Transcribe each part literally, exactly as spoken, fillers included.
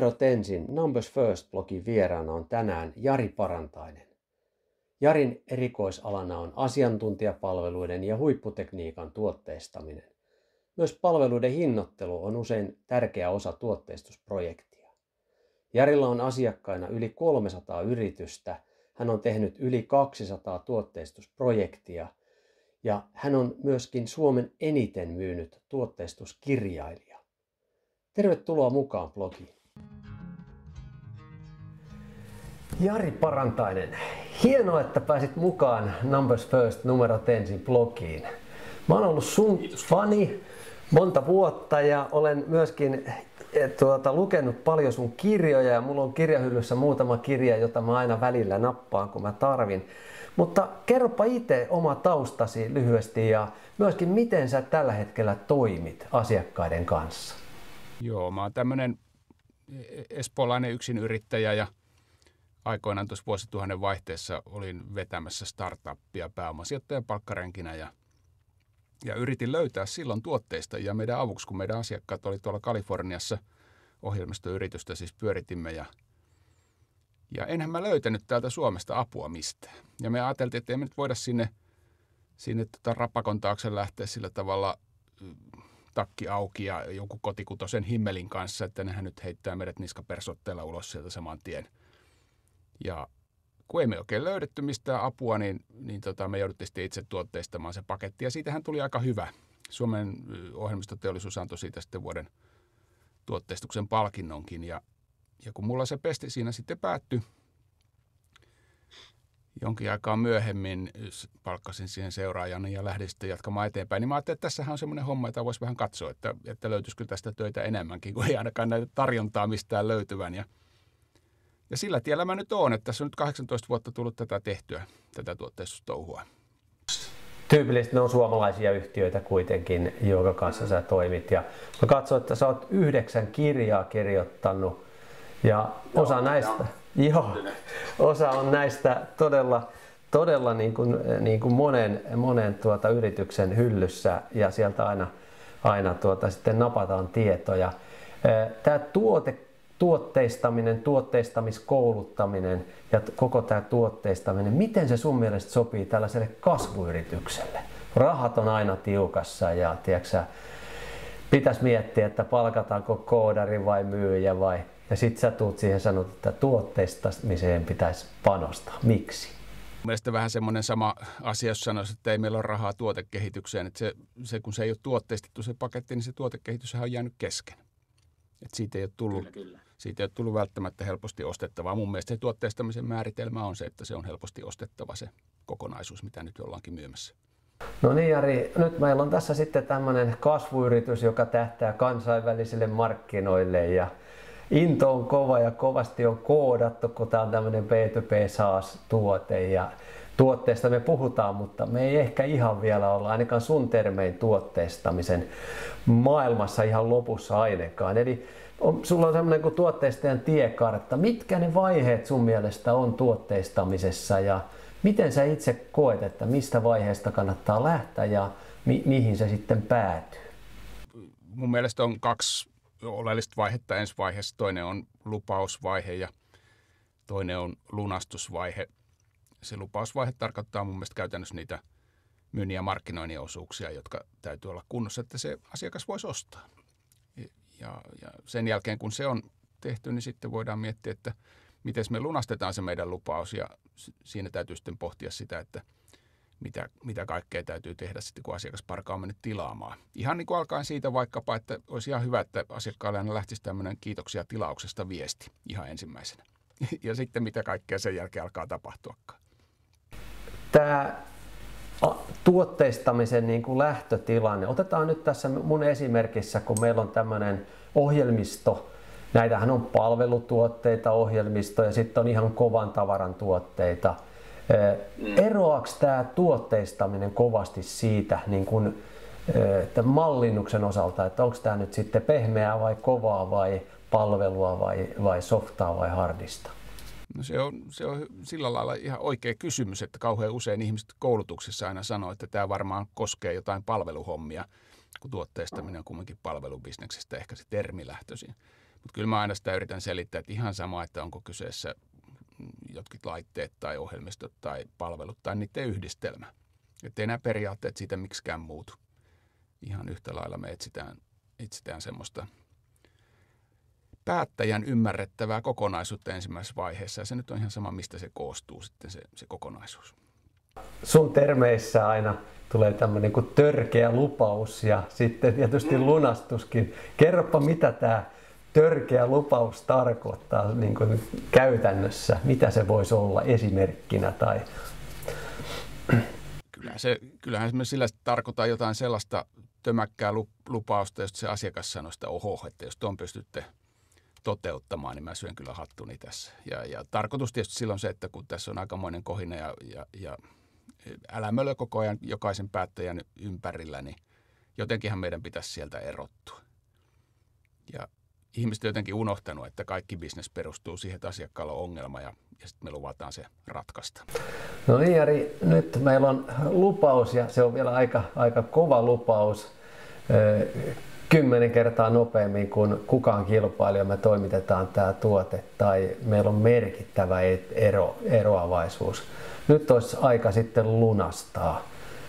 Numerot ensin, Numbers First-blogin vieraana on tänään Jari Parantainen. Jarin erikoisalana on asiantuntijapalveluiden ja huipputekniikan tuotteistaminen. Myös palveluiden hinnoittelu on usein tärkeä osa tuotteistusprojektia. Jarilla on asiakkaina yli kolmesataa yritystä, hän on tehnyt yli kaksisataa tuotteistusprojektia ja hän on myöskin Suomen eniten myynyt tuotteistuskirjailija. Tervetuloa mukaan blogiin. Jari Parantainen, hienoa, että pääsit mukaan Numbers First numerot ensin blogiin. Mä oon ollut sun fani monta vuotta ja olen myöskin tuota, lukenut paljon sun kirjoja ja mulla on kirjahyllyssä muutama kirja, jota mä aina välillä nappaan, kun mä tarvin. Mutta kerropa itse oma taustasi lyhyesti ja myöskin miten sä tällä hetkellä toimit asiakkaiden kanssa. Joo, mä oon tämmönen espoolainen yksinyrittäjä ja aikoinaan tuossa vuosituhannen vaihteessa olin vetämässä startuppia pääomasijoittajan palkkarenkinä ja, ja yritin löytää silloin tuotteista ja meidän avuksi, kun meidän asiakkaat oli tuolla Kaliforniassa ohjelmistoyritystä, siis pyöritimme ja, ja enhän mä löytänyt täältä Suomesta apua mistään. Ja me ajateltiin, että ei me nyt voida sinne, sinne tota rapakon taakse lähteä sillä tavalla takki auki ja jonkun kotikutosen himmelin kanssa, että nehän nyt heittää meidät niskapersotteella ulos sieltä saman tien. Ja kun ei me oikein löydetty mistään apua, niin, niin tota, me jouduttiin sitten itse tuotteistamaan se paketti. Ja siitähän tuli aika hyvä. Suomen ohjelmistoteollisuus antoi siitä sitten vuoden tuotteistuksen palkinnonkin. Ja, ja kun mulla se pesti siinä sitten päättyi, jonkin aikaa myöhemmin palkkasin siihen seuraajan ja lähdin sitten jatkamaan eteenpäin. Niin mä ajattelin, että tässähän on semmoinen homma, jota voisi vähän katsoa, että, että löytyisikö tästä töitä enemmänkin, kun ei ainakaan näitä tarjontaa mistään löytyvän. Ja Ja sillä tiellä mä nyt oon, että tässä on nyt kahdeksantoista vuotta tullut tätä tehtyä, tätä tuotteistustouhua. Tyypillisesti ne on suomalaisia yhtiöitä kuitenkin, jonka kanssa sä toimit. Ja mä katsoin, että sä oot yhdeksän kirjaa kirjoittanut ja osa joo, näistä, joo, osa on näistä todella, todella niin kuin, niin kuin monen, monen tuota yrityksen hyllyssä ja sieltä aina, aina tuota sitten napataan tietoja. Tämä tuote Tuotteistaminen, tuotteistamiskouluttaminen ja koko tämä tuotteistaminen, miten se sun mielestä sopii tällaiselle kasvuyritykselle? Rahat on aina tiukassa ja tiiäksä, pitäisi miettiä, että palkataanko koodari vai myyjä vai, ja sit sä tuut siihen sanot, että tuotteistamiseen pitäisi panostaa. Miksi? Mielestäni vähän semmoinen sama asia, jos sanoisi, että ei meillä ole rahaa tuotekehitykseen, että se, se kun se ei ole tuotteistettu se paketti, niin se tuotekehityshän on jäänyt kesken. Että siitä ei ole tullut, kyllä, kyllä. Siitä ei ole tullut välttämättä helposti ostettavaa. Mun mielestä se tuotteistamisen määritelmä on se, että se on helposti ostettava se kokonaisuus, mitä nyt ollaankin myymässä. No niin Jari, nyt meillä on tässä sitten tämmöinen kasvuyritys, joka tähtää kansainvälisille markkinoille ja into on kova ja kovasti on koodattu, kun tämä on tämmöinen B two B SaaS-tuote ja tuotteesta me puhutaan, mutta me ei ehkä ihan vielä olla ainakaan sun termein tuotteistamisen maailmassa ihan lopussa ainakaan. Eli on, sulla on semmoinen kuin tuotteistajan tiekartta. Mitkä ne vaiheet sun mielestä on tuotteistamisessa ja miten sä itse koet, että mistä vaiheesta kannattaa lähteä ja mi- mihin se sitten päätyy? Mun mielestä on kaksi oleellista vaihetta. Ensi vaiheessa toinen on lupausvaihe ja toinen on lunastusvaihe. Se lupausvaihe tarkoittaa mun mielestä käytännössä niitä myynnin ja markkinoinnin osuuksia, jotka täytyy olla kunnossa, että se asiakas voisi ostaa. Ja, ja sen jälkeen, kun se on tehty, niin sitten voidaan miettiä, että miten me lunastetaan se meidän lupaus. Ja siinä täytyy sitten pohtia sitä, että mitä, mitä kaikkea täytyy tehdä sitten, kun asiakasparka on mennyt tilaamaan. Ihan niin kuin alkaen siitä vaikkapa, että olisi ihan hyvä, että asiakkaalle aina lähtisi tämmöinen kiitoksia tilauksesta viesti ihan ensimmäisenä. Ja sitten mitä kaikkea sen jälkeen alkaa tapahtuakaan. Tämä tuotteistamisen niin kuin lähtötilanne. Otetaan nyt tässä mun esimerkissä, kun meillä on tämmöinen ohjelmisto. Näitähän on palvelutuotteita, ohjelmisto ja sitten on ihan kovan tavaran tuotteita. Eroaako tämä tuotteistaminen kovasti siitä niin kuin, tämän mallinnuksen osalta, että onko tämä nyt sitten pehmeää vai kovaa vai palvelua vai, vai softaa vai hardista? No se on, se on sillä lailla ihan oikea kysymys, että kauhean usein ihmiset koulutuksissa aina sanoo, että tämä varmaan koskee jotain palveluhommia, kun tuotteistaminen on kuitenkin palvelubisneksestä ehkä se termi lähtöisin. Mutta kyllä mä aina sitä yritän selittää, että ihan sama, että onko kyseessä jotkin laitteet tai ohjelmistot tai palvelut tai niiden yhdistelmä. Että ei nämä periaatteet siitä miksikään muutu. Ihan yhtä lailla me etsitään, etsitään semmoista päättäjän ymmärrettävää kokonaisuutta ensimmäisessä vaiheessa. Ja se nyt on ihan sama, mistä se koostuu sitten se, se kokonaisuus. Sun termeissä aina tulee tämmöinen kuin törkeä lupaus ja sitten tietysti lunastuskin. Kerropa, mitä tämä törkeä lupaus tarkoittaa niin kuin käytännössä? Mitä se voisi olla esimerkkinä? Tai... Kyllähän, se, kyllähän esimerkiksi sillä tarkoittaa jotain sellaista tömäkkää lupausta, jos se asiakas sanoo sitä oho, että jos tuon pystytte toteuttamaan, niin mä syön kyllä hattuni tässä. Ja, ja tarkoitus tietysti silloin se, että kun tässä on aikamoinen kohina ja, ja, ja älämölö koko ajan jokaisen päättäjän ympärillä, niin jotenkinhan meidän pitäisi sieltä erottua. Ja ihmiset on jotenkin unohtanut, että kaikki bisnes perustuu siihen, että asiakkaalla on ongelma ja, ja sitten me luvataan se ratkaista. No niin, Jari, nyt meillä on lupaus ja se on vielä aika, aika kova lupaus. Kymmenen kertaa nopeammin kuin kukaan kilpailija me toimitetaan tämä tuote tai meillä on merkittävä ero, eroavaisuus. Nyt olisi aika sitten lunastaa.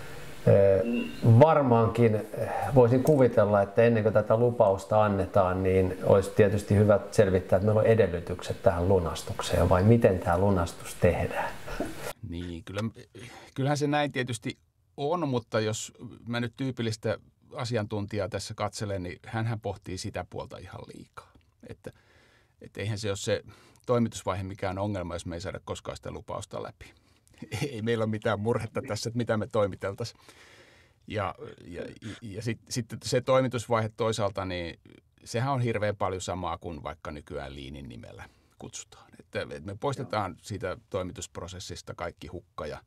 Varmaankin voisin kuvitella, että ennen kuin tätä lupausta annetaan, niin olisi tietysti hyvä selvittää, että meillä on edellytykset tähän lunastukseen vai miten tämä lunastus tehdään. Niin, kyllä, kyllähän se näin tietysti on, mutta jos mä nyt tyypillistä asiantuntijaa tässä katselen, niin hänhän pohtii sitä puolta ihan liikaa. Että, että eihän se ole se toimitusvaihe mikään ongelma, jos me ei saada koskaan sitä lupausta läpi. Ei meillä ole mitään murhetta tässä, että mitä me toimiteltaisiin. Ja, ja, ja sitten sit se toimitusvaihe toisaalta, niin sehän on hirveän paljon samaa kuin vaikka nykyään Leanin nimellä kutsutaan. Että me poistetaan siitä toimitusprosessista kaikki hukka ja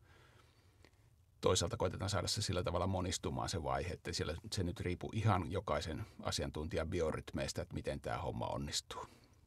toisaalta koitetaan saada se sillä tavalla monistumaan se vaihe, että siellä se nyt riippuu ihan jokaisen asiantuntijan biorytmeistä, että miten tämä homma onnistuu.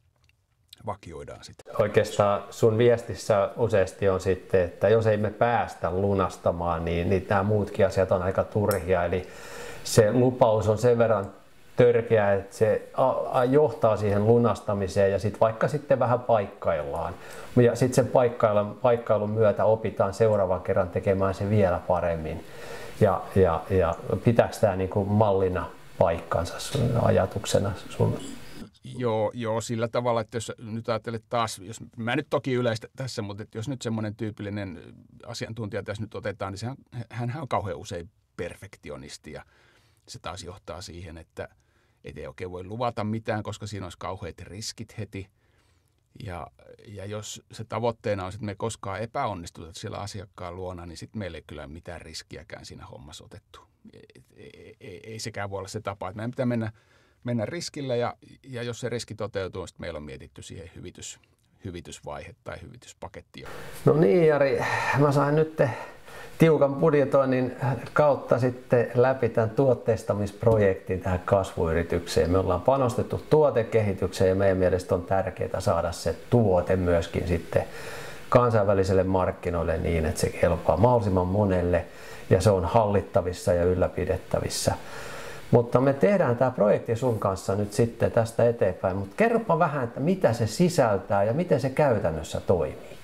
Vakioidaan sitä. Oikeastaan sun viestissä useasti on sitten, että jos ei me päästä lunastamaan, niin, niin nämä muutkin asiat on aika turhia. Eli se lupaus on sen verran törkeä, että se johtaa siihen lunastamiseen ja sitten vaikka sitten vähän paikkaillaan. Ja sitten sen paikkailun, paikkailun myötä opitaan seuraavan kerran tekemään se vielä paremmin. Ja, ja, ja pitääkö tämä niin kuin mallina paikkansa ajatuksena sun? Joo, joo, sillä tavalla, että jos nyt ajattelet taas, jos, mä nyt toki yleistä tässä, mutta jos nyt semmoinen tyypillinen asiantuntija tässä nyt otetaan, niin sehän, hänhän on kauhean usein perfektionisti ja se taas johtaa siihen, että et ei oikein voi luvata mitään, koska siinä olisi kauheat riskit heti. Ja, ja jos se tavoitteena on, että me ei koskaan epäonnistuta siellä asiakkaan luona, niin sitten meillä ei kyllä mitään riskiäkään siinä hommassa otettu. Ei, ei, ei sekään voi olla se tapa, että meidän pitää mennä mennä riskillä ja, ja jos se riski toteutuu, sitten meillä on mietitty siihen hyvitys, hyvitysvaihe tai hyvityspaketti. No niin, Jari, mä sain nyt tiukan budjetoinnin kautta sitten läpi tämän tuotteistamisprojektin tähän kasvuyritykseen. Me ollaan panostettu tuotekehitykseen ja meidän mielestä on tärkeää saada se tuote myöskin sitten kansainväliselle markkinoille niin, että se kelpaa mahdollisimman monelle ja se on hallittavissa ja ylläpidettävissä. Mutta me tehdään tämä projekti sun kanssa nyt sitten tästä eteenpäin, mutta kerropa vähän, että mitä se sisältää ja miten se käytännössä toimii.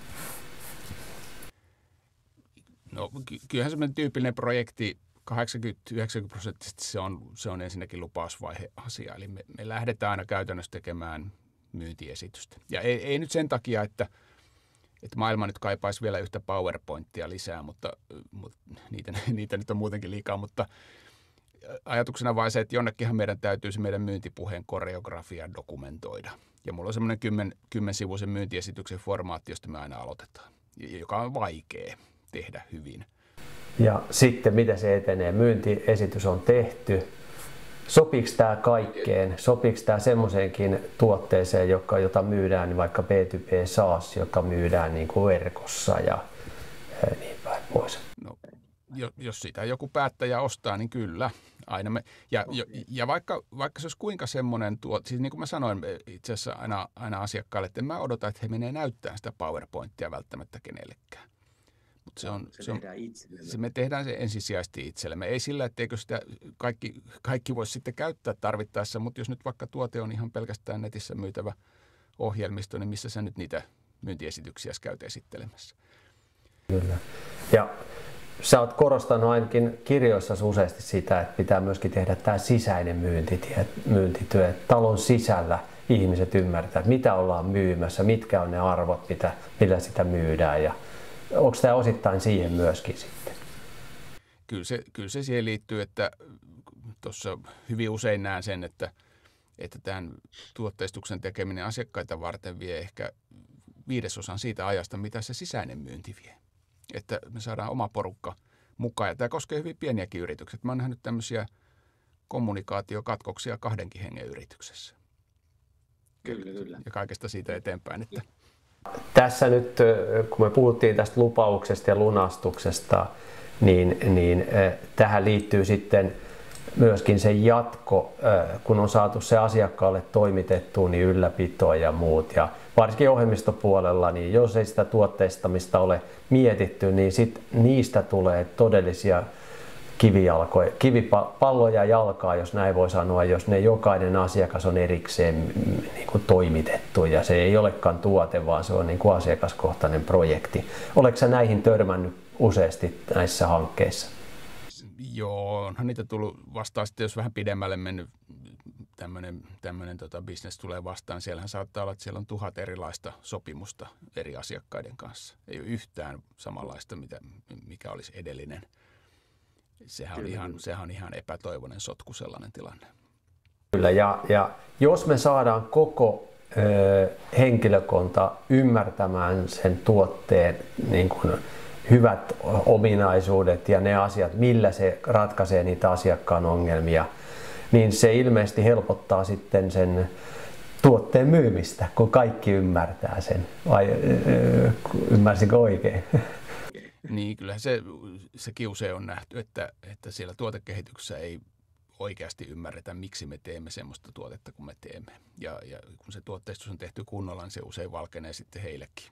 No kyllähän semmoinen tyypillinen projekti kahdeksankymmentä yhdeksänkymmentä prosenttisesti se on, se on ensinnäkin lupausvaihe asia. Eli me, me lähdetään aina käytännössä tekemään myyntiesitystä. Ja ei, ei nyt sen takia, että, että maailma nyt kaipaisi vielä yhtä PowerPointia lisää, mutta, mutta niitä, niitä nyt on muutenkin liikaa, mutta ajatuksena vain se, että jonnekinhan meidän täytyy se meidän myyntipuheen koreografia dokumentoida. Ja mulla on semmoinen kymmen, kymmensivuisen myyntiesityksen formaatti, josta me aina aloitetaan, joka on vaikea tehdä hyvin. Ja sitten miten se etenee? Myyntiesitys on tehty. Sopiiko tämä kaikkeen? Sopiiko tämä semmoiseenkin tuotteeseen, joka, jota myydään niin vaikka B two B SaaS, joka myydään niin kuin verkossa ja niin päin pois? No, jos sitä joku päättäjä ostaa, niin kyllä. Aina me, ja, ja vaikka, vaikka se olisi kuinka semmoinen tuote, siis niin kuin mä sanoin itse asiassa aina, aina asiakkaalle, että en mä odota, että he menee näyttämään sitä PowerPointia välttämättä kenellekään. Mutta se on, se, se on, tehdään itsellemme. Se me tehdään se ensisijaisesti itsellemme. Ei sillä, etteikö sitä kaikki, kaikki voisi sitten käyttää tarvittaessa, mutta jos nyt vaikka tuote on ihan pelkästään netissä myytävä ohjelmisto, niin missä sä nyt niitä myyntiesityksiä käyt esittelemässä? Kyllä. Ja sä oot korostanut ainakin kirjoissa useasti sitä, että pitää myöskin tehdä tämä sisäinen myyntityö, myyntityö että talon sisällä ihmiset ymmärtää, että mitä ollaan myymässä, mitkä on ne arvot, mitä, millä sitä myydään. Ja onko tämä osittain siihen myöskin sitten? Kyllä se, kyllä se siihen liittyy, että tuossa hyvin usein näen sen, että, että tämän tuotteistuksen tekeminen asiakkaita varten vie ehkä viidesosan siitä ajasta, mitä se sisäinen myynti vie. Että me saadaan oma porukka mukaan. Ja tämä koskee hyvin pieniäkin yrityksiä. Mä oon nähnyt tämmöisiä kommunikaatiokatkoksia kahdenkin hengen yrityksessä. Kyllä, kyllä. Ja kaikesta siitä eteenpäin. Että... Tässä nyt, kun me puhuttiin tästä lupauksesta ja lunastuksesta, niin, niin tähän liittyy sitten myöskin se jatko, kun on saatu se asiakkaalle toimitettua, niin ylläpitoa ja muut. Ja varsinkin ohjelmistopuolella, niin jos ei sitä tuotteistamista ole mietitty, niin sit niistä tulee todellisia kivijalkoja, kivipalloja jalkaa, jos näin voi sanoa, jos ne jokainen asiakas on erikseen niin kuin toimitettu ja se ei olekaan tuote, vaan se on niin kuin asiakaskohtainen projekti. Oletko sä näihin törmännyt useasti näissä hankkeissa? Joo, onhan niitä tullut vastaan sitten, jos vähän pidemmälle mennyt tämmöinen, tämmöinen tota business tulee vastaan. Siellähän saattaa olla, että siellä on tuhat erilaista sopimusta eri asiakkaiden kanssa. Ei ole yhtään samanlaista, mitä, mikä olisi edellinen. Sehän on, ihan, sehän on ihan epätoivoinen sotku sellainen tilanne. Kyllä, ja, ja jos me saadaan koko ö, henkilökunta ymmärtämään sen tuotteen niin kuin hyvät ominaisuudet ja ne asiat, millä se ratkaisee niitä asiakkaan ongelmia, niin se ilmeisesti helpottaa sitten sen tuotteen myymistä, kun kaikki ymmärtää sen. Vai ö, ymmärsinkö oikein? Niin, kyllähän se, sekin usein on nähty, että, että siellä tuotekehityksessä ei oikeasti ymmärretä, miksi me teemme semmoista tuotetta kuin me teemme. Ja, ja kun se tuotteistus on tehty kunnolla, niin se usein valkenee sitten heillekin.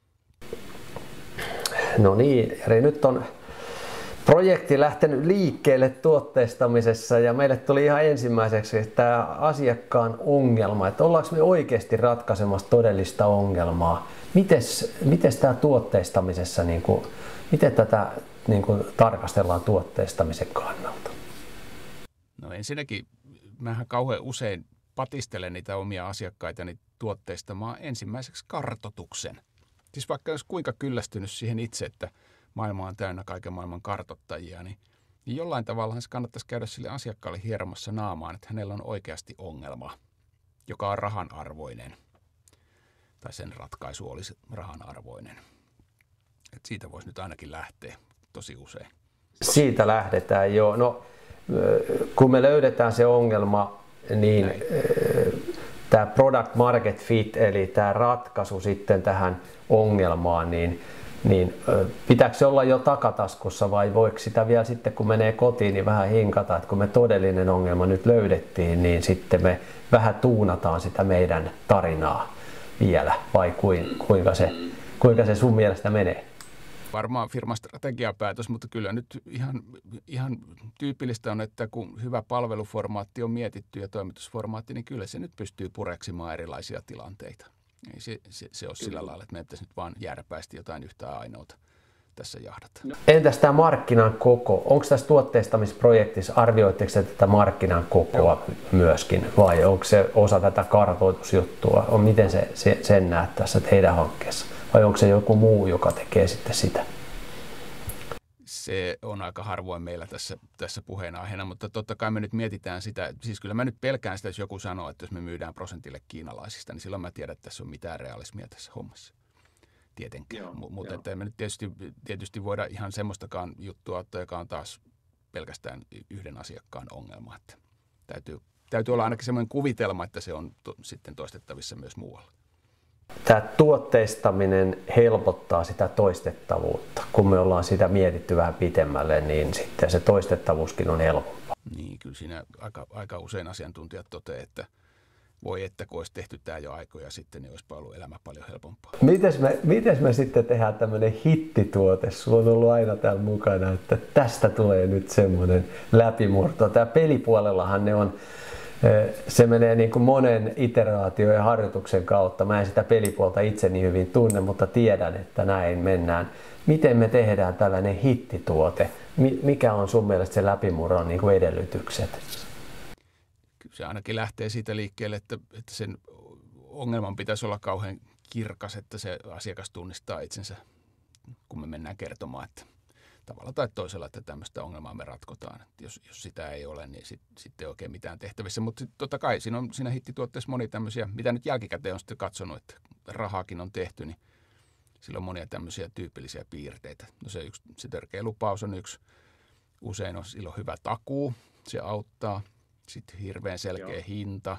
No niin, Jari, nyt on projekti lähtenyt liikkeelle tuotteistamisessa ja meille tuli ihan ensimmäiseksi tämä asiakkaan ongelma, että ollaanko me oikeasti ratkaisemassa todellista ongelmaa. Mites, mites tämä tuotteistamisessa, niin kuin, miten tätä niin kuin, tarkastellaan tuotteistamisen kannalta? No ensinnäkin, mähän kauhean usein patistelen niitä omia asiakkaitani tuotteistamaan ensimmäiseksi kartoituksen. Siis vaikka jos kuinka kyllästynyt siihen itse, että maailma on täynnä kaiken maailman kartoittajia, niin, niin jollain tavalla se kannattaisi käydä sille asiakkaalle hieromassa naamaan, että hänellä on oikeasti ongelma, joka on rahan arvoinen. Tai sen ratkaisu olisi rahan arvoinen. Et siitä voisi nyt ainakin lähteä tosi usein. Siitä lähdetään, joo. No, kun me löydetään se ongelma, niin Näin. Tämä product market fit, eli tämä ratkaisu sitten tähän ongelmaan, niin, niin pitääkö se olla jo takataskussa vai voiko sitä vielä sitten, kun menee kotiin, niin vähän hinkata, että kun me todellinen ongelma nyt löydettiin, niin sitten me vähän tuunataan sitä meidän tarinaa vielä, vai kuinka se, kuinka se sun mielestä menee? Varmaan firman strategiapäätös, mutta kyllä nyt ihan, ihan tyypillistä on, että kun hyvä palveluformaatti on mietitty ja toimitusformaatti, niin kyllä se nyt pystyy pureksimaan erilaisia tilanteita. Ei se, se, se ole sillä lailla, että meidän pitäisi nyt vaan järpäisesti jotain yhtä ainoata tässä jahdata. Entäs tämä markkinan koko? Onko tässä tuotteistamisprojektissa, arvioitteko te tätä markkinan kokoa Joo. myöskin vai onko se osa tätä kartoitusjuttua? On, miten se, se, sen näet tässä teidän hankkeessa? Vai onko se joku muu, joka tekee sitten sitä? Se on aika harvoin meillä tässä, tässä puheenaiheena, mutta totta kai me nyt mietitään sitä. Siis kyllä mä nyt pelkään sitä, jos joku sanoo, että jos me myydään prosentille kiinalaisista, niin silloin mä tiedän, että tässä on mitään realismia tässä hommassa. Tietenkään. Joo, M- mutta että me nyt tietysti, tietysti voida ihan semmoistakaan juttua ottaa, joka on taas pelkästään yhden asiakkaan ongelma. Että täytyy, täytyy olla ainakin semmoinen kuvitelma, että se on to, sitten toistettavissa myös muualla. Tämä tuotteistaminen helpottaa sitä toistettavuutta. Kun me ollaan sitä mietitty vähän pitemmälle, niin sitten se toistettavuuskin on helpompaa. Niin, kyllä siinä aika, aika usein asiantuntijat toteavat, että, voi että kun olisi tehty tämä jo aikoja sitten, niin olisipa ollut elämä paljon helpompaa. Mites me, mites me sitten tehdään tämmöinen hittituote? Sulla on ollut aina täällä mukana, että tästä tulee nyt semmoinen läpimurto. Tää pelipuolellahan ne on, se menee niin kuin monen iteraatio ja harjoituksen kautta. Mä en sitä pelipuolta itse niin hyvin tunne, mutta tiedän, että näin mennään. Miten me tehdään tällainen hittituote? Mikä on sun mielestä se läpimurron niin kuin edellytykset? Se ainakin lähtee siitä liikkeelle, että, että sen ongelman pitäisi olla kauhean kirkas, että se asiakas tunnistaa itsensä, kun me mennään kertomaan, että tavalla tai toisella, että tämmöistä ongelmaa me ratkotaan. Että jos, jos sitä ei ole, niin sitten sit ei oikein mitään tehtävissä. Mutta totta kai siinä on siinä hittituotteessa moni tämmöisiä, mitä nyt jälkikäteen on sitten katsonut, että rahaakin on tehty, niin sillä on monia tämmöisiä tyypillisiä piirteitä. No se, yksi, se törkeä lupaus on yksi. Usein on silloin hyvä takuu, se auttaa. Sitten hirveän selkeä Joo. hinta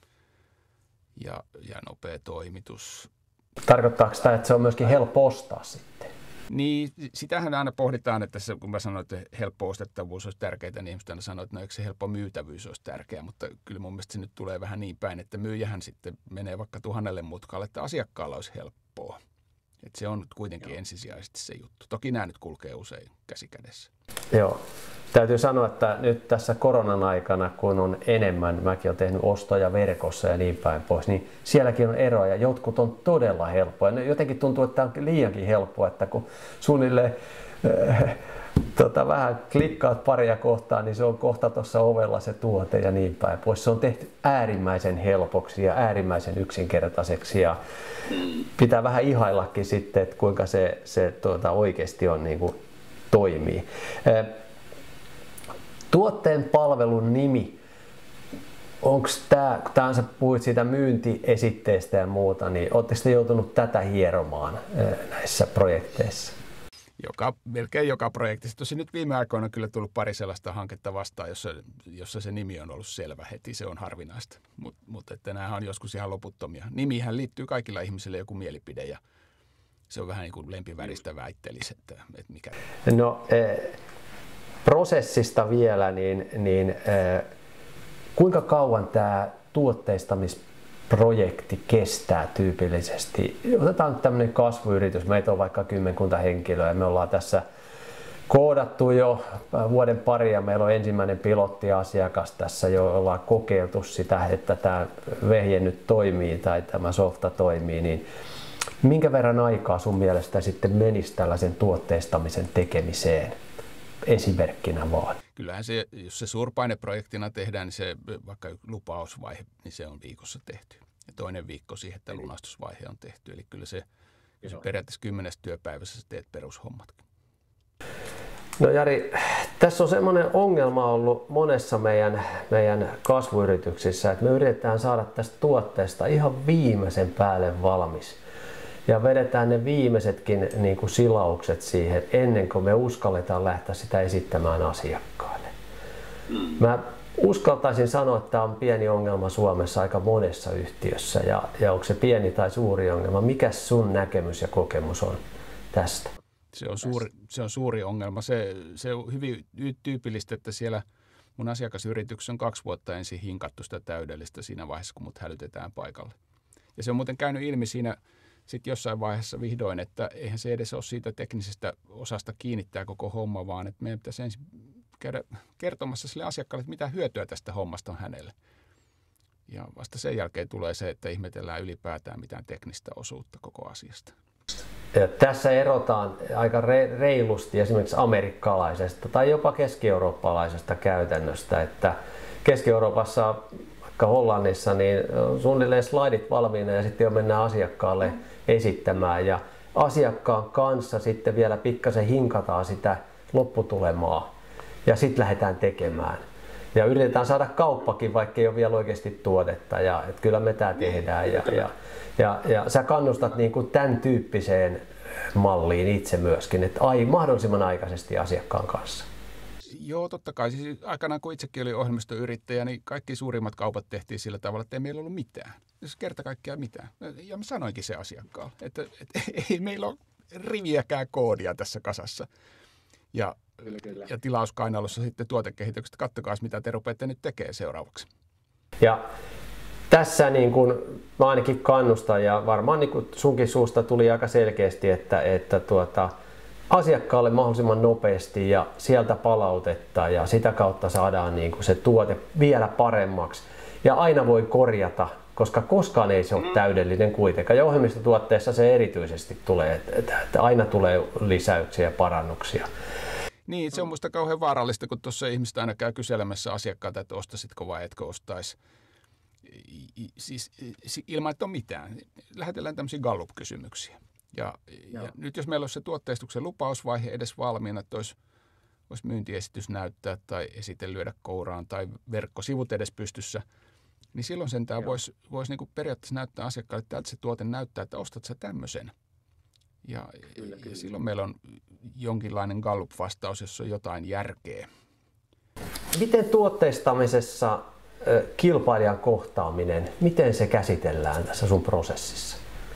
ja, ja nopea toimitus. Tarkoittaako tämä, että se on myöskin helppo ostaa sitten? Niin, sitähän aina pohditaan, että se, kun mä sanoin, että helppo ostettavuus olisi tärkeää, niin ihmiset aina sanoo, että no, eikö se helppo myytävyys olisi tärkeää, mutta kyllä mun mielestä se nyt tulee vähän niin päin, että myyjähän sitten menee vaikka tuhannelle mutkalle, että asiakkaalla olisi helppoa. Että se on nyt kuitenkin Joo. ensisijaisesti se juttu. Toki nämä nyt kulkee usein käsi kädessä. Joo. Täytyy sanoa, että nyt tässä koronan aikana, kun on enemmän, mäkin olen tehnyt ostoja verkossa ja niin päin pois, niin sielläkin on eroja. Jotkut on todella helppoja. Jotenkin tuntuu, että tämä on liiankin helppoa, että kun suunnilleen äh, tota, vähän klikkaat paria kohtaa, niin se on kohta tuossa ovella se tuote ja niin päin pois. Se on tehty äärimmäisen helpoksi ja äärimmäisen yksinkertaiseksi ja pitää vähän ihaillakin sitten, että kuinka se, se tuota, oikeasti on, niin kuin, toimii. Äh, Tuotteen palvelun nimi, onko tämä, kun sä puhuit siitä myyntiesitteestä ja muuta, niin ootteko te joutunut tätä hieromaan näissä projekteissa? Joka, melkein joka projektissa. Tosin nyt viime aikoina on kyllä tullut pari sellaista hanketta vastaan, jossa, jossa se nimi on ollut selvä heti, se on harvinaista. Mutta mut, että nämä on joskus ihan loputtomia. Nimihän liittyy kaikilla ihmisille joku mielipide ja se on vähän niin kuin lempiväristä väittelisi, että, että mikä... No, eh... prosessista vielä, niin, niin äh, kuinka kauan tämä tuotteistamisprojekti kestää tyypillisesti? Otetaan nyt tämmöinen kasvuyritys, meitä on vaikka kymmenkunta henkilöä ja me ollaan tässä koodattu jo vuoden pari ja meillä on ensimmäinen pilottiasiakas tässä jo, ollaan kokeiltu sitä, että tämä vehje nyt toimii tai tämä softa toimii, niin minkä verran aikaa sun mielestä sitten menisi tällaisen tuotteistamisen tekemiseen? Esimerkkinä vaan. Kyllähän se, jos se suurpaineprojektina tehdään, niin se vaikka lupausvaihe, niin se on viikossa tehty. Ja toinen viikko siihen, että lunastusvaihe on tehty. Eli kyllä se, se periaatteessa kymmenes työpäivässä teet perushommatkin. No Jari, tässä on semmoinen ongelma ollut monessa meidän, meidän kasvuyrityksissä, että me yritetään saada tästä tuotteesta ihan viimeisen päälle valmis. Ja vedetään ne viimeisetkin niin kuin silaukset siihen ennen kuin me uskalletaan lähteä sitä esittämään asiakkaille. Mä uskaltaisin sanoa, että tämä on pieni ongelma Suomessa aika monessa yhtiössä. Ja, ja onko se pieni tai suuri ongelma? Mikä sun näkemys ja kokemus on tästä? Se on suuri, se on suuri ongelma. Se, se on hyvin tyypillistä, että siellä mun asiakasyrityksessä on kaksi vuotta ensin hinkattu sitä täydellistä siinä vaiheessa, kun mut hälytetään paikalle. Ja se on muuten käynyt ilmi siinä sitten jossain vaiheessa vihdoin, että eihän se edes ole siitä teknisestä osasta kiinnittää koko homma, vaan että meidän pitäisi ensin käydä kertomassa sille asiakkaalle, että mitä hyötyä tästä hommasta on hänelle. Ja vasta sen jälkeen tulee se, että ihmetellään ylipäätään mitään teknistä osuutta koko asiasta. Ja tässä erotaan aika reilusti esimerkiksi amerikkalaisesta tai jopa keski-eurooppalaisesta käytännöstä, että Keski-Euroopassa, vaikka Hollannissa, niin suunnilleen slaidit valmiina ja sitten jo mennään asiakkaalle esittämään ja asiakkaan kanssa sitten vielä pikkasen hinkataan sitä lopputulemaa ja sitten lähdetään tekemään. Ja yritetään saada kauppakin, vaikka ei ole vielä oikeasti tuotetta ja että kyllä me tämä tehdään ja, ja, ja, ja sä kannustat niin kuin tämän tyyppiseen malliin itse myöskin, että ai, mahdollisimman aikaisesti asiakkaan kanssa. Joo, totta kai. Siis aikanaan kun itsekin oli ohjelmistoyrittäjä, niin kaikki suurimmat kaupat tehtiin sillä tavalla, että ei meillä ollut mitään. Siis kerta kaikkiaan mitään. Ja mä sanoinkin se asiakkaalle, että, että ei meillä ole riviäkään koodia tässä kasassa. Ja, kyllä, kyllä. ja tilauskainalossa sitten tuotekehityksestä, kattokaa mitä te rupeatte nyt tekemään seuraavaksi. Ja Tässä niin kun, mä ainakin kannustan ja varmaan niin kun sunkin suusta tuli aika selkeästi, että, että tuota, asiakkaalle mahdollisimman nopeasti ja sieltä palautetta ja sitä kautta saadaan niin kun se tuote vielä paremmaksi. Ja aina voi korjata, koska koskaan ei se ole täydellinen kuitenkaan. Ja ohjelmistotuotteessa se erityisesti tulee, että aina tulee lisäyksiä ja parannuksia. Niin, se on musta kauhean vaarallista, kun tuossa ihmiset aina käy kyselemässä asiakkaita, että ostasitko vai etkö ostaisi. Siis ilman, että on mitään. Lähetellään tämmöisiä Gallup-kysymyksiä. Ja, ja nyt jos meillä olisi se tuotteistuksen lupausvaihe edes valmiina, että olisi, olisi myyntiesitys näyttää tai esite lyödä kouraan tai verkkosivut edes pystyssä, niin silloin sentään voisi vois niinku periaatteessa näyttää asiakkaalle, että tältä se tuote näyttää, että ostat sä tämmöisen. Ja, kyllä, kyllä. ja silloin meillä on jonkinlainen Gallup-vastaus, jossa on jotain järkeä. Miten tuotteistamisessa kilpailijan kohtaaminen, miten se käsitellään tässä sun prosessissa?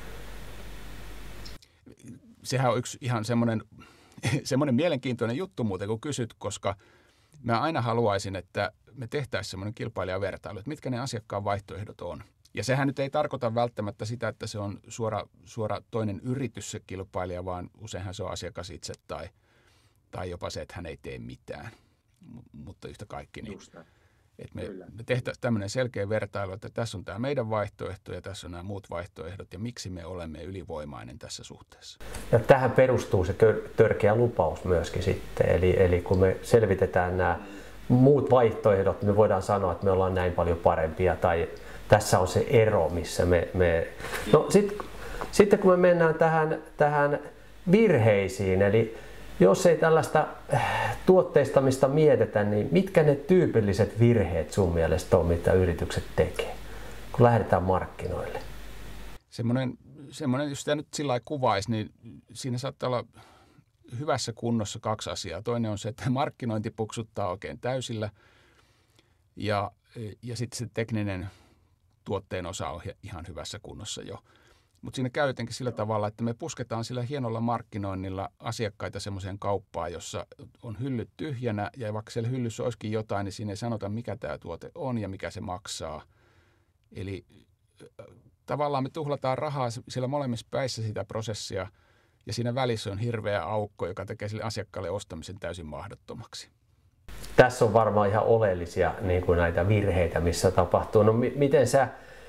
Sehän on yksi ihan semmoinen, semmoinen mielenkiintoinen juttu muuten, kun kysyt, koska mä aina haluaisin, että me tehtäisiin semmoinen kilpailijavertailu, että mitkä ne asiakkaan vaihtoehdot on. Ja sehän nyt ei tarkoita välttämättä sitä, että se on suora, suora toinen yritys se kilpailija, vaan useinhan se on asiakas itse tai, tai jopa se, että hän ei tee mitään. M- mutta yhtä kaikki, niin että me, me tehtäisiin tämmöinen selkeä vertailu, että tässä on tämä meidän vaihtoehto ja tässä on nämä muut vaihtoehdot ja miksi me olemme ylivoimainen tässä suhteessa. Ja tähän perustuu se törkeä lupaus myöskin sitten. Eli, eli kun me selvitetään nämä muut vaihtoehdot, me voidaan sanoa, että me ollaan näin paljon parempia tai tässä on se ero, missä me... me... No sit, sitten kun me mennään tähän, tähän virheisiin, eli jos ei tällaista tuotteistamista mietitä, niin mitkä ne tyypilliset virheet sun mielestä on, mitä yritykset tekee, kun lähdetään markkinoille? Semmoinen, semmoinen jos sitä nyt sillä lailla kuvaisi, niin siinä saattaa olla hyvässä kunnossa kaksi asiaa. Toinen on se, että markkinointi puksuttaa oikein täysillä ja, ja sitten se tekninen tuotteen osa on ihan hyvässä kunnossa jo. Mutta siinä käy jotenkin sillä tavalla, että me pusketaan sillä hienolla markkinoinnilla asiakkaita semmoiseen kauppaan, jossa on hyllyt tyhjänä ja vaikka siellä hyllyssä olisikin jotain, niin siinä ei sanota, mikä tämä tuote on ja mikä se maksaa. Eli tavallaan me tuhlataan rahaa siellä molemmissa päissä sitä prosessia ja siinä välissä on hirveä aukko, joka tekee sille asiakkaalle ostamisen täysin mahdottomaksi. Tässä on varmaan ihan oleellisia niin kuin näitä virheitä, missä tapahtuu. No m- miten sä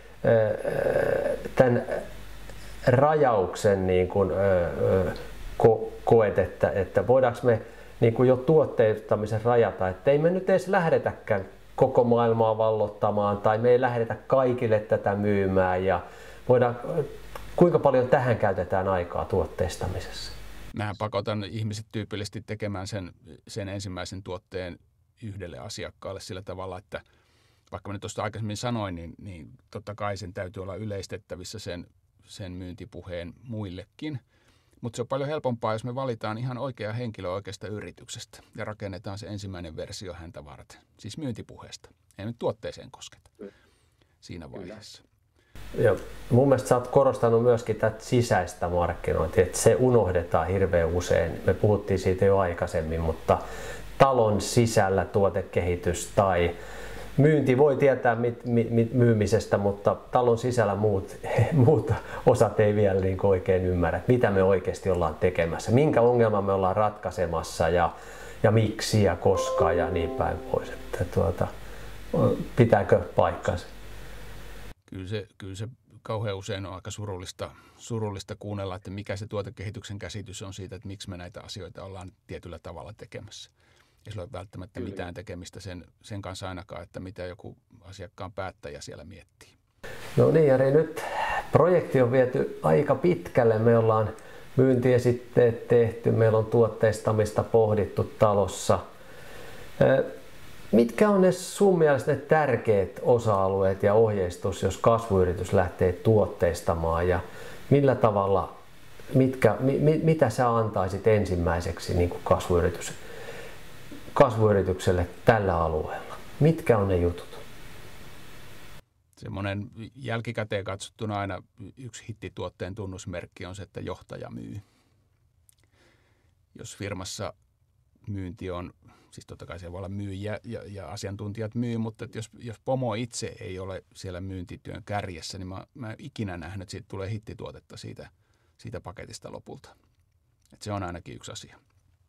tämän rajauksen niin kuin, öö, ko- koet, että, että voidaanko me niin kuin jo tuotteistamisen rajata, että ei me nyt edes lähdetäkään koko maailmaa vallottamaan tai me ei lähdetä kaikille tätä myymään ja voidaan, kuinka paljon tähän käytetään aikaa tuotteistamisessa? Mähän pakotan ihmiset tyypillisesti tekemään sen, sen ensimmäisen tuotteen yhdelle asiakkaalle sillä tavalla, että vaikka mä tuosta aikaisemmin sanoin, niin, niin totta kai sen täytyy olla yleistettävissä sen, sen myyntipuheen muillekin. Mutta se on paljon helpompaa, jos me valitaan ihan oikea henkilö oikeasta yrityksestä ja rakennetaan se ensimmäinen versio häntä varten. Siis myyntipuheesta. Ei nyt tuotteeseen kosketa siinä vaiheessa. Ja mun mielestä sä oot korostanut myöskin tätä sisäistä markkinointia, että se unohdetaan hirveän usein. Me puhuttiin siitä jo aikaisemmin, mutta talon sisällä tuotekehitys tai myynti voi tietää mit, mit, mit, myymisestä, mutta talon sisällä muut, muut osat ei vielä niin oikein ymmärrä, mitä me oikeasti ollaan tekemässä, minkä ongelman me ollaan ratkaisemassa ja, ja miksi ja koska ja niin päin pois. Että tuota, pitääkö paikkansa? Kyllä se, kyllä se kauhean usein on aika surullista, surullista kuunnella, että mikä se tuotekehityksen käsitys on siitä, että miksi me näitä asioita ollaan tietyllä tavalla tekemässä. Ei sillä ole välttämättä Kyllä. mitään tekemistä sen, sen kanssa ainakaan, että mitä joku asiakkaan päättäjä siellä miettii. No niin, Jari, nyt projekti on viety aika pitkälle. Me ollaan myyntiesitteet tehty, meillä on tuotteistamista pohdittu talossa. Mitkä on ne sun mielestä ne tärkeät osa-alueet ja ohjeistus, jos kasvuyritys lähtee tuotteistamaan ja millä tavalla, mitkä, mi, mitä sä antaisit ensimmäiseksi niin kuin kasvuyritys, kasvuyritykselle tällä alueella? Mitkä on ne jutut? Semmoinen jälkikäteen katsottuna aina yksi hittituotteen tunnusmerkki on se, että johtaja myy. Jos firmassa myynti on siis totta kai siellä voi olla myyjiä ja, ja asiantuntijat myy, mutta että jos, jos pomo itse ei ole siellä myyntityön kärjessä, niin mä, mä en ikinä nähnyt, että siitä tulee hittituotetta siitä, siitä paketista lopulta. Et se on ainakin yksi asia.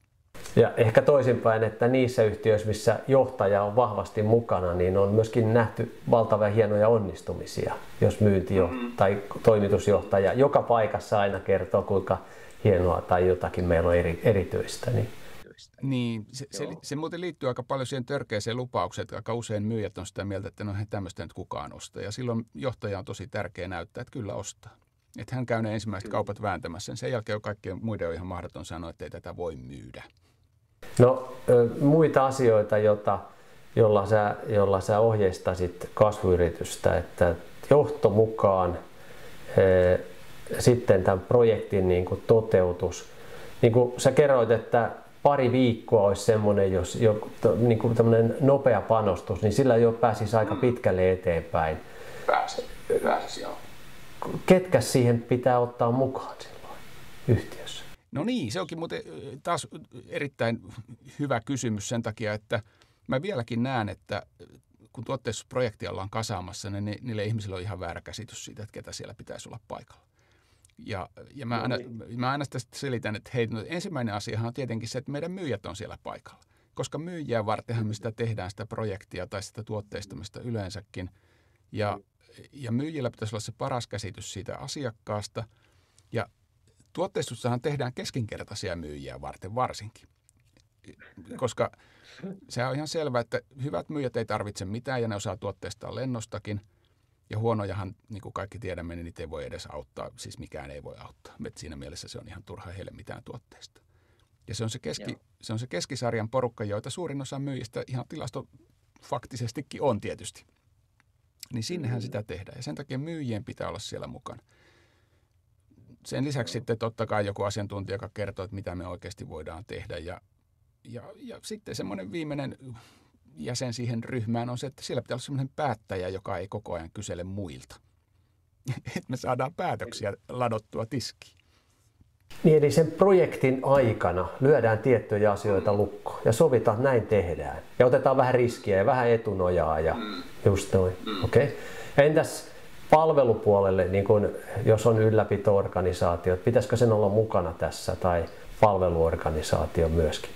Ja ehkä toisinpäin, että niissä yhtiöissä, missä johtaja on vahvasti mukana, niin on myöskin nähty valtavan hienoja onnistumisia, jos myyntijohtaja mm-hmm. tai toimitusjohtaja joka paikassa aina kertoo, kuinka hienoa tai jotakin meillä on eri, erityistä. Niin, niin se, se, se muuten liittyy aika paljon siihen törkeäseen lupaukseen, että aika usein myyjät on sitä mieltä, että no he tämmöistä nyt kukaan ostaa. Ja silloin johtaja on tosi tärkeä näyttää, että kyllä ostaa. Että hän käy ne ensimmäiset kaupat vääntämässä. Sen jälkeen on kaikkien muiden on ihan mahdoton sanoa, että ei tätä voi myydä. No muita asioita, jota, jolla, sä, jolla sä ohjeistasit kasvuyritystä, että johto mukaan, e, sitten tämän projektin niin kuin toteutus. Niin kuin sä kerroit, että pari viikkoa olisi semmoinen, jos jo, niin kuin tämmöinen nopea panostus, niin sillä jo pääsisi aika pitkälle eteenpäin. Pääsi, pääsisi joo. Ketkä siihen pitää ottaa mukaan silloin yhtiössä? No niin, se onkin muuten taas erittäin hyvä kysymys sen takia, että mä vieläkin näen, että kun tuotteistusprojektia ollaan kasaamassa, niin niille ihmisille on ihan väärä käsitys siitä, että ketä siellä pitäisi olla paikalla. Ja, ja mä, aina, mä aina sitä selitän, että hei, no ensimmäinen asiahan on tietenkin se, että meidän myyjät on siellä paikalla. Koska myyjiä vartenhan me sitä tehdään sitä projektia tai sitä tuotteistamista yleensäkin. Ja, ja myyjillä pitäisi olla se paras käsitys siitä asiakkaasta. Ja tuotteistussahan tehdään keskinkertaisia myyjiä varten varsinkin, koska se on ihan selvää, että hyvät myyjät ei tarvitse mitään ja ne osaa tuotteistaa lennostakin. Ja huonojahan, niin kuin kaikki tiedämme, niin niitä ei voi edes auttaa, siis mikään ei voi auttaa. Et siinä mielessä se on ihan turha heille mitään tuotteista. Ja se on se, keski, se on se keskisarjan porukka, joita suurin osa myyjistä ihan tilastofaktisestikin on tietysti. Niin sinnehän mm-hmm. sitä tehdään ja sen takia myyjien pitää olla siellä mukana. Sen lisäksi sitten totta kai joku asiantuntija, joka kertoo, että mitä me oikeasti voidaan tehdä. Ja, ja, ja sitten semmoinen viimeinen jäsen siihen ryhmään on se, että siellä pitää olla semmoinen päättäjä, joka ei koko ajan kysele muilta. Että me saadaan päätöksiä ladottua tiskiin. Niin, eli sen projektin aikana lyödään tiettyjä asioita lukkoon ja sovitaan, että näin tehdään. Ja otetaan vähän riskiä ja vähän etunojaa ja just noin. Okay. Entäs palvelupuolelle, niin kun, jos on ylläpito-organisaatio, pitäisikö sen olla mukana tässä tai palveluorganisaatio myöskin?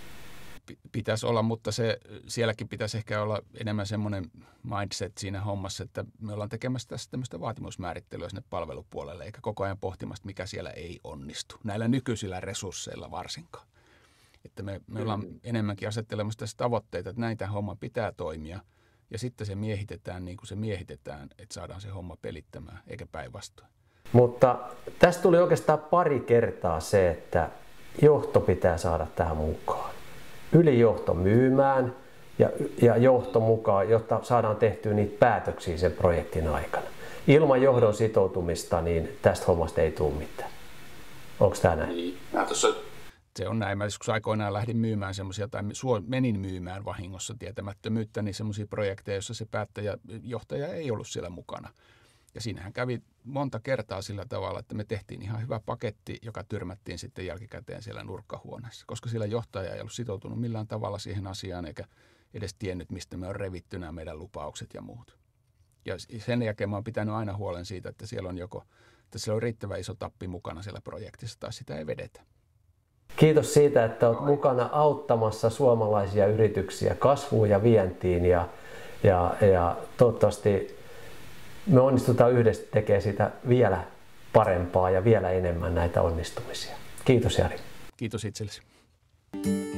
Pitäisi olla, mutta se, sielläkin pitäisi ehkä olla enemmän semmoinen mindset siinä hommassa, että me ollaan tekemässä tässä tämmöistä vaatimusmäärittelyä sinne palvelupuolelle, eikä koko ajan pohtimasta, mikä siellä ei onnistu. Näillä nykyisillä resursseilla varsinkaan. Että me, me ollaan enemmänkin asettelemassa tässä tavoitteita, että näitä homma pitää toimia. Ja sitten se miehitetään niin kuin se miehitetään, että saadaan se homma pelittämään, eikä päinvastoin. Mutta tästä tuli oikeastaan pari kertaa se, että johto pitää saada tähän mukaan. Ylijohto myymään ja, ja johto mukaan, jotta saadaan tehtyä niitä päätöksiä sen projektin aikana. Ilman johdon sitoutumista niin tästä hommasta ei tule mitään. Onko tämä näin? Niin. Se on näin. Mä joskus aikoinaan lähdin myymään semmoisia, tai menin myymään vahingossa tietämättömyyttä, niin semmoisia projekteja, joissa se päättäjä, johtaja ei ollut siellä mukana. Ja siinähän kävi monta kertaa sillä tavalla, että me tehtiin ihan hyvä paketti, joka tyrmättiin sitten jälkikäteen siellä nurkkahuoneessa. Koska siellä johtaja ei ollut sitoutunut millään tavalla siihen asiaan, eikä edes tiennyt, mistä me on revitty nämä meidän lupaukset ja muut. Ja sen jälkeen mä oon pitänyt aina huolen siitä, että siellä on joko, että siellä on riittävän iso tappi mukana siellä projektissa, tai sitä ei vedetä. Kiitos siitä, että olet mukana auttamassa suomalaisia yrityksiä kasvuun ja vientiin ja, ja, ja toivottavasti me onnistutaan yhdessä tekemään sitä vielä parempaa ja vielä enemmän näitä onnistumisia. Kiitos Jari. Kiitos itsellesi.